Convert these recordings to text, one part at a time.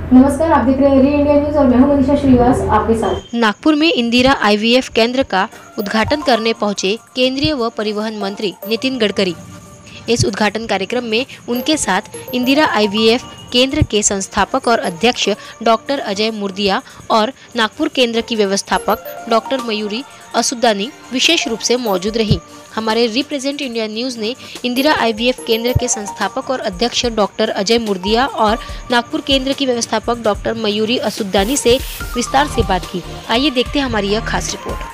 नमस्कार, आप देख रहे हैं इंडिया न्यूज और मैं हूं मनीषा श्रीवास आपके साथ। नागपुर में इंदिरा IVF केंद्र का उद्घाटन करने पहुंचे केंद्रीय व परिवहन मंत्री नितिन गडकरी। इस उद्घाटन कार्यक्रम में उनके साथ इंदिरा IVF केंद्र के संस्थापक और अध्यक्ष डॉक्टर अजय मुर्दिया और नागपुर केंद्र की व्यवस्थापक डॉक्टर मयूरी असुद्दानी विशेष रूप से मौजूद रही। हमारे रिप्रेजेंट इंडिया न्यूज़ ने इंदिरा IVF केंद्र के संस्थापक और अध्यक्ष डॉक्टर अजय मुर्दिया और नागपुर केंद्र की व्यवस्थापक डॉक्टर मयूरी असुद्दानी से विस्तार से बात की। आइए देखते हैं हमारी यह खास रिपोर्ट।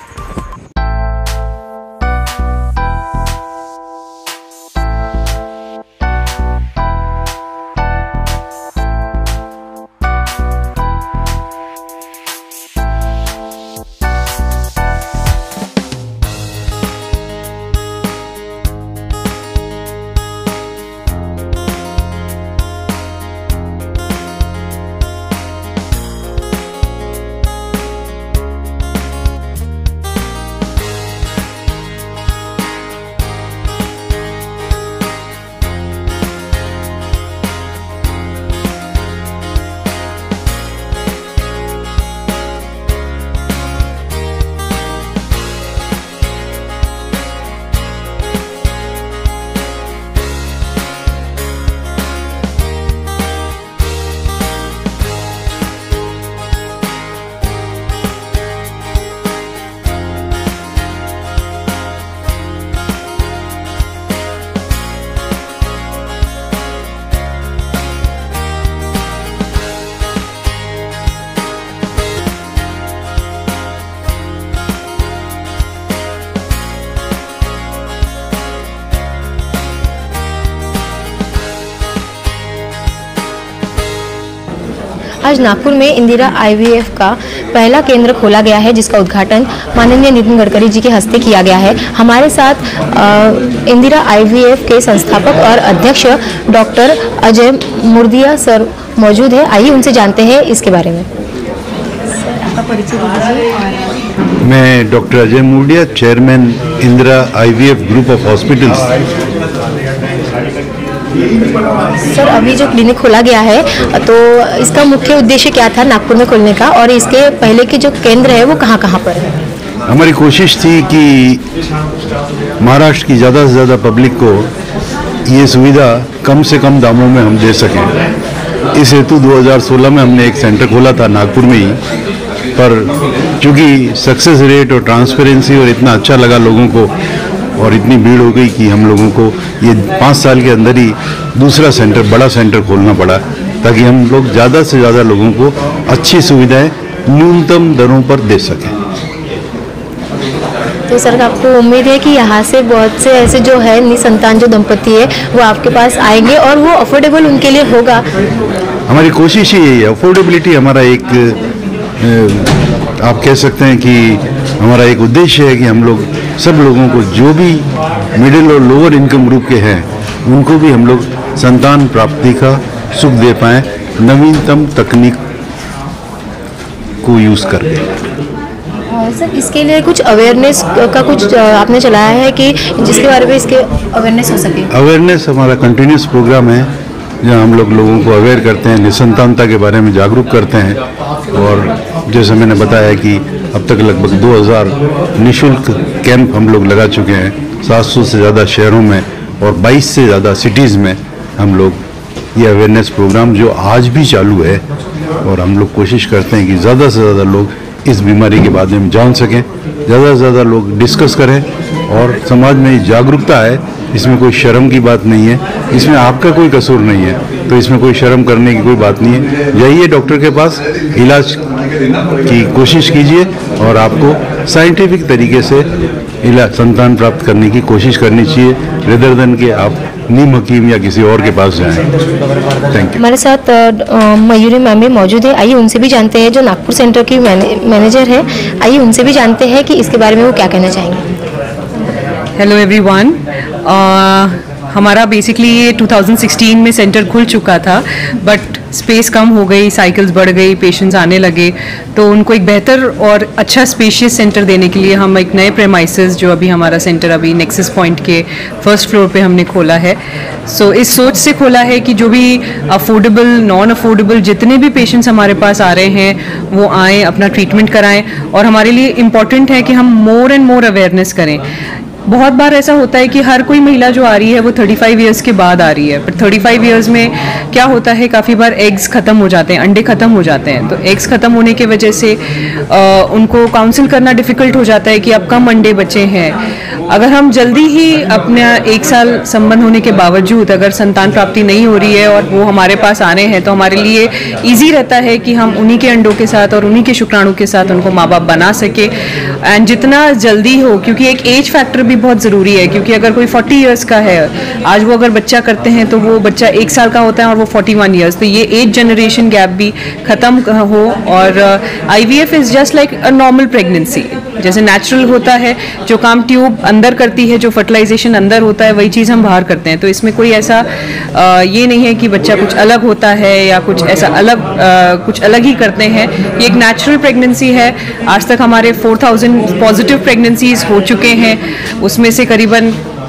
आज नागपुर में इंदिरा IVF का पहला केंद्र खोला गया है, जिसका उद्घाटन माननीय नितिन गडकरी जी के हस्ते किया गया है। हमारे साथ इंदिरा IVF के संस्थापक और अध्यक्ष डॉक्टर अजय मुर्दिया सर मौजूद है। आइए उनसे जानते हैं इसके बारे में। सर, आपका परिचय दीजिए। मैं doctor Ajay Murdia, chairman Indira IVF group of hospitals. Sir, अभी जो क्लिनिक खोला गया है तो इसका मुख्य उद्देश्य क्या था नागपुर में खोलने का, और इसके पहले के जो केंद्र है वो कहाँ कहाँ पर है? हमारी कोशिश थी कि महाराष्ट्र की ज़्यादा से ज़्यादा पब्लिक को ये सुविधा कम से कम दामों में हम दे सकें। इस हेतु 2016 में हमने एक सेंटर खोला था नागपुर में ही, पर चूँकि सक्सेस रेट और ट्रांसपेरेंसी और इतना अच्छा लगा लोगों को और इतनी भीड़ हो गई कि हम लोगों को ये 5 साल के अंदर ही दूसरा सेंटर, बड़ा सेंटर खोलना पड़ा, ताकि हम लोग ज़्यादा से ज़्यादा लोगों को अच्छी सुविधाएं न्यूनतम दरों पर दे सकें। तो सर, आपको उम्मीद है कि यहाँ से बहुत से ऐसे जो है निसंतान जो दंपति है वो आपके पास आएंगे और वो अफोर्डेबल उनके लिए होगा? हमारी कोशिश ही यही है। अफोर्डेबिलिटी हमारा एक आप कह सकते हैं कि हमारा एक उद्देश्य है कि हम लोग सब लोगों को, जो भी मिडिल और लोअर इनकम ग्रुप के हैं, उनको भी हम लोग संतान प्राप्ति का सुख दे पाएँ नवीनतम तकनीक को यूज़ करके। सर, इसके लिए कुछ अवेयरनेस का कुछ आपने चलाया है कि जिसके बारे में इसके अवेयरनेस हो सके? अवेयरनेस हमारा कंटिन्यूस प्रोग्राम है, जहाँ हम लोग लोगों को अवेयर करते हैं, निसंतानता के बारे में जागरूक करते हैं। और जैसे मैंने बताया कि अब तक लगभग 2000 निःशुल्क कैंप हम लोग लगा चुके हैं 700 से ज़्यादा शहरों में और 22 से ज़्यादा सिटीज़ में। हम लोग ये अवेयरनेस प्रोग्राम जो आज भी चालू है, और हम लोग कोशिश करते हैं कि ज़्यादा से ज़्यादा लोग इस बीमारी के बारे में जान सकें, ज़्यादा से ज़्यादा लोग डिस्कस करें और समाज में जागरूकता है। इसमें कोई शर्म की बात नहीं है, इसमें आपका कोई कसूर नहीं है, तो इसमें कोई शर्म करने की कोई बात नहीं है। जाइए डॉक्टर के पास, इलाज की कोशिश कीजिए और आपको साइंटिफिक तरीके से संतान प्राप्त करने की कोशिश करनी चाहिए, रेदर देन के आप नीम हकीम या किसी और के पास जाएं। Thank you. हमारे साथ मयूरी मैम भी मौजूद है। आइए उनसे भी जानते हैं, जो नागपुर सेंटर की मैनेजर है। आइए उनसे भी जानते हैं कि इसके बारे में वो क्या कहना चाहेंगे। हेलो एवरीवन, हमारा बेसिकली ये 2016 में सेंटर खुल चुका था, बट स्पेस कम हो गई, साइकिल्स बढ़ गई, पेशेंट्स आने लगे, तो उनको एक बेहतर और अच्छा स्पेशियस सेंटर देने के लिए हम एक नए प्रेमाइसेस, जो अभी हमारा सेंटर अभी नेक्सस पॉइंट के फर्स्ट फ्लोर पे हमने खोला है। सो इस सोच से खोला है कि जो भी अफोर्डेबल, नॉन अफोर्डेबल जितने भी पेशेंट्स हमारे पास आ रहे हैं वो आएँ, अपना ट्रीटमेंट कराएं। और हमारे लिए इम्पॉर्टेंट है कि हम मोर एंड मोर अवेयरनेस करें। बहुत बार ऐसा होता है कि हर कोई महिला जो आ रही है वो 35 इयर्स के बाद आ रही है, पर 35 इयर्स में क्या होता है, काफ़ी बार एग्स ख़त्म हो जाते हैं, अंडे ख़त्म हो जाते हैं। तो एग्स ख़त्म होने की वजह से उनको काउंसिल करना डिफ़िकल्ट हो जाता है कि अब कम अंडे बचे हैं। अगर हम जल्दी ही अपना 1 साल संबंध होने के बावजूद अगर संतान प्राप्ति नहीं हो रही है और वो हमारे पास आ रहे हैं, तो हमारे लिए ईजी रहता है कि हम उन्हीं के अंडों के साथ और उन्हीं के शुक्राणु के साथ उनको माँ बाप बना सके। एंड जितना जल्दी हो, क्योंकि एक एज फैक्टर भी बहुत ज़रूरी है, क्योंकि अगर कोई 40 इयर्स का है, आज वो अगर बच्चा करते हैं तो वो बच्चा 1 साल का होता है और वो 41 इयर्स, तो ये एज जनरेशन गैप भी ख़त्म हो। और IVF is just like a normal pregnancy, जैसे नेचुरल होता है, जो काम ट्यूब अंदर करती है, जो फर्टिलाइजेशन अंदर होता है, वही चीज़ हम बाहर करते हैं। तो इसमें कोई ऐसा ये नहीं है कि बच्चा कुछ अलग होता है या कुछ ऐसा कुछ अलग ही करते हैं। ये एक नेचुरल प्रेगनेंसी है। आज तक हमारे 4000 पॉजिटिव प्रेगनेंसीज हो चुके हैं, उसमें से करीबन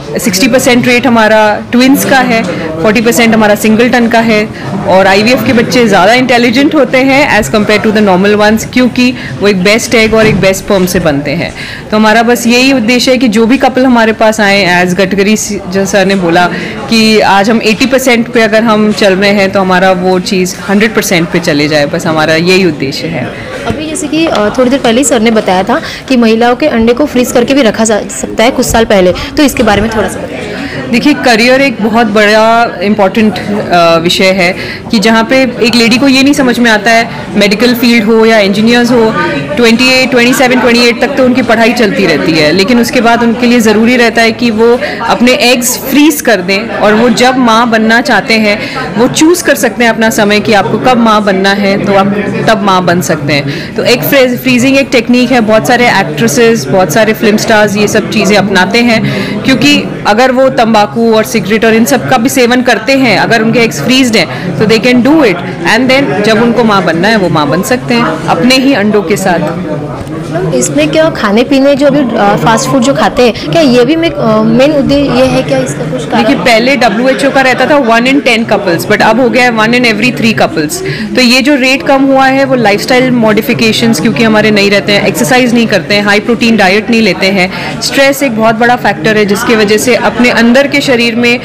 60% रेट हमारा ट्विंस का है, 40% हमारा सिंगलटन का है। और IVF के बच्चे ज़्यादा इंटेलिजेंट होते हैं as compare to the normal ones, क्योंकि वो एक बेस्ट एग और एक बेस्ट स्पर्म से बनते हैं। तो हमारा बस यही उद्देश्य है कि जो भी कपल हमारे पास आए, एज गडकरी जो सर ने बोला कि आज हम 80% पे अगर हम चल रहे हैं तो हमारा वो चीज़ 100% पे चले जाए, बस हमारा यही उद्देश्य है। अभी जैसे कि थोड़ी देर पहले ही सर ने बताया था कि महिलाओं के अंडे को फ्रीज करके भी रखा जा सकता है कुछ साल पहले, तो इसके बारे में थोड़ा सा बताइए। देखिए, करियर एक बहुत बड़ा इम्पॉर्टेंट विषय है कि जहाँ पे एक लेडी को ये नहीं समझ में आता है, मेडिकल फील्ड हो या इंजीनियर्स हो, 27, 28 तक तो उनकी पढ़ाई चलती रहती है, लेकिन उसके बाद उनके लिए ज़रूरी रहता है कि वो अपने एग्स फ्रीज कर दें और वो जब माँ बनना चाहते हैं वो चूज़ कर सकते हैं अपना समय कि आपको कब माँ बनना है, तो आप तब माँ बन सकते हैं। तो एग फ्रीजिंग एक टेक्निक है, बहुत सारे एक्ट्रेसेस, बहुत सारे फिल्म स्टार्स ये सब चीज़ें अपनाते हैं, क्योंकि अगर वो तंबाकू और सिगरेट और इन सब का भी सेवन करते हैं, अगर उनके एग्स फ्रीज्ड हैं तो they can do it, and then जब उनको माँ बनना है वो माँ बन सकते हैं अपने ही अंडों के साथ। इसमें क्या खाने पीने जो भी फास्ट फूड जो खाते हैं, क्या ये भी मेन उद्देश्य ये है क्या इसका कुछ कारण? देखिए, पहले WHO का रहता था 1 in 10 कपल्स, बट अब हो गया है 1 in every 3 कपल्स। तो ये जो रेट कम हुआ है वो लाइफस्टाइल मॉडिफिकेशंस क्योंकि हमारे नहीं रहते हैं, एक्सरसाइज नहीं करते हैं, हाई प्रोटीन डाइट नहीं लेते हैं, स्ट्रेस एक बहुत बड़ा फैक्टर है जिसकी वजह से अपने अंदर के शरीर में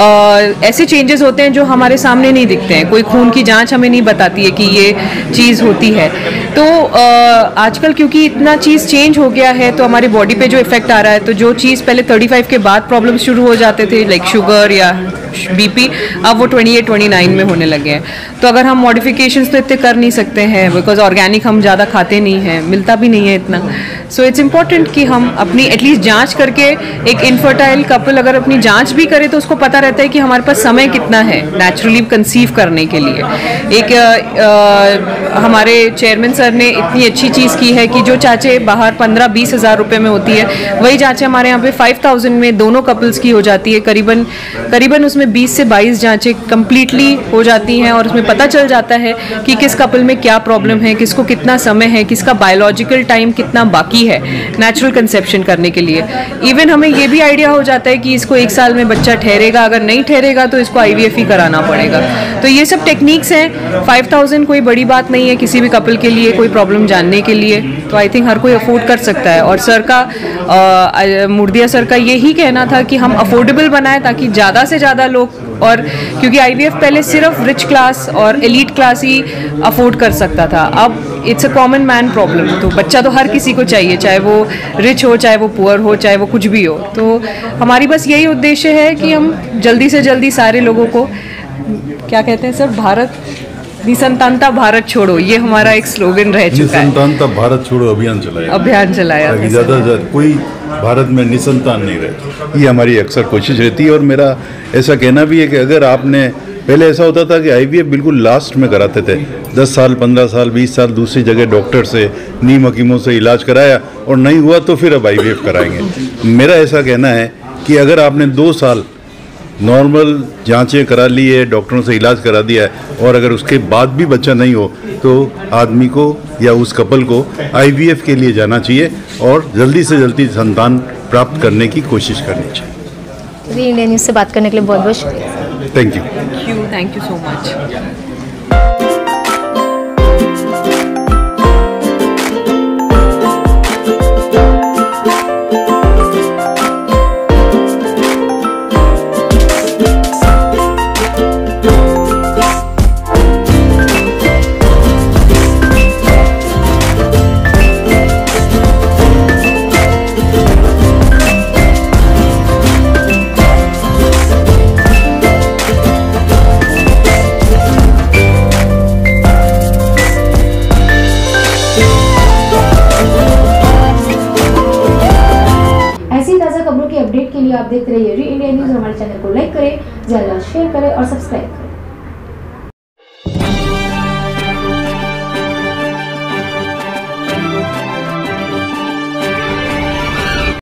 ऐसे चेंजेस होते हैं जो हमारे सामने नहीं दिखते हैं। कोई खून की जांच हमें नहीं बताती है कि ये चीज़ होती है। तो आजकल क्योंकि इतना चीज़ चेंज हो गया है तो हमारी बॉडी पे जो इफेक्ट आ रहा है, तो जो चीज़ पहले 35 के बाद प्रॉब्लम शुरू हो जाते थे लाइक शुगर या BP, अब वो 28-29 में होने लगे हैं। तो अगर हम मॉडिफिकेशंस तो इतने कर नहीं सकते हैं, बिकॉज ऑर्गेनिक हम ज़्यादा खाते नहीं हैं, मिलता भी नहीं है इतना। सो इट्स इम्पॉर्टेंट कि हम अपनी एटलीस्ट जांच करके, एक इनफर्टाइल कपल अगर अपनी जांच भी करे तो उसको पता रहता है कि हमारे पास समय कितना है नेचुरली कंसीव करने के लिए। हमारे चेयरमैन सर ने इतनी अच्छी चीज़ की है कि जो जांचें बाहर 15-20 हज़ार रुपये में होती है, वही जांचें हमारे यहाँ पे 5000 में दोनों कपल्स की हो जाती है। करीबन उसमें 20 से 22 जांचें कम्प्लीटली हो जाती हैं और उसमें पता चल जाता है कि किस कपल में क्या प्रॉब्लम है, किसको कितना समय है, किसका बायोलॉजिकल टाइम कितना बाकी है नेचुरल कंसेप्शन करने के लिए। इवन हमें ये भी आइडिया हो जाता है कि इसको 1 साल में बच्चा ठहरेगा, अगर नहीं ठहरेगा तो इसको IVF ही कराना पड़ेगा। तो ये सब टेक्निक्स हैं। 5000 कोई बड़ी बात नहीं है किसी भी कपल के लिए कोई प्रॉब्लम जानने के लिए, तो आई थिंक हर कोई अफोर्ड कर सकता है। और सर का मुर्दिया सर का यही कहना था कि हम अफोर्डेबल बनाएं ताकि ज़्यादा से ज़्यादा लोग, और क्योंकि IVF पहले सिर्फ रिच क्लास और एलीट क्लास ही अफोर्ड कर सकता था, अब it's a common man problem. तो बच्चा तो हर किसी को चाहिए, चाहे वो रिच हो, चाहे वो पुअर हो, चाहे वो कुछ भी हो। तो हमारी बस यही उद्देश्य है कि हम जल्दी से जल्दी सारे लोगों को, क्या कहते हैं सर, भारत निसंतानता भारत छोड़ो, ये हमारा एक स्लोगन रह चुका है। निसंतानता भारत छोड़ो अभियान चलाया ताकि ज़्यादा से ज़्यादा कोई भारत में निसंतान नहीं रहे। ये हमारी अक्सर कोशिश रहती है। और मेरा ऐसा कहना भी है कि अगर आपने, पहले ऐसा होता था कि IVF बिल्कुल लास्ट में कराते थे, 10 साल 15 साल 20 साल दूसरी जगह डॉक्टर से, नीम हकीमों से इलाज कराया और नहीं हुआ तो फिर अब IVF कराएंगे। मेरा ऐसा कहना है कि अगर आपने 2 साल नॉर्मल जांचें करा ली है, डॉक्टरों से इलाज करा दिया है और अगर उसके बाद भी बच्चा नहीं हो तो आदमी को या उस कपल को IVF के लिए जाना चाहिए और जल्दी से जल्दी संतान प्राप्त करने की कोशिश करनी चाहिए। वी इंडिया न्यूज़ से बात करने के लिए बहुत बहुत शुक्रिया। Thank you so much. खबरों की अपडेट के लिए आप देखते रहिए री इंडिया न्यूज़। हमारे चैनल को लाइक करें, ज़्यादा शेयर करें और सब्सक्राइब करें।